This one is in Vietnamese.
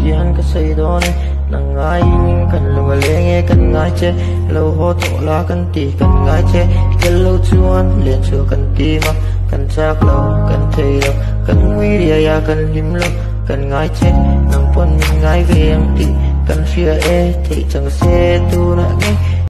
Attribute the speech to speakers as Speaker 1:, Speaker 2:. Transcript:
Speaker 1: chian ka say do ne nang ngai kan lu le nge kan ngai che lo ho to la kan ti kan ngai che ke lo chuan le chu kan ti ma kan chak lo kan thei lo kan wi ria ya kan lim lo kan ngai che nang pon ngai ve ang ti kan fia e thei chang se tu na nge